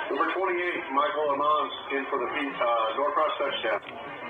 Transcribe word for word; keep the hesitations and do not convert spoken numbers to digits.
Number twenty-eight, Mike Ammons in for the uh, Norcross touchdown.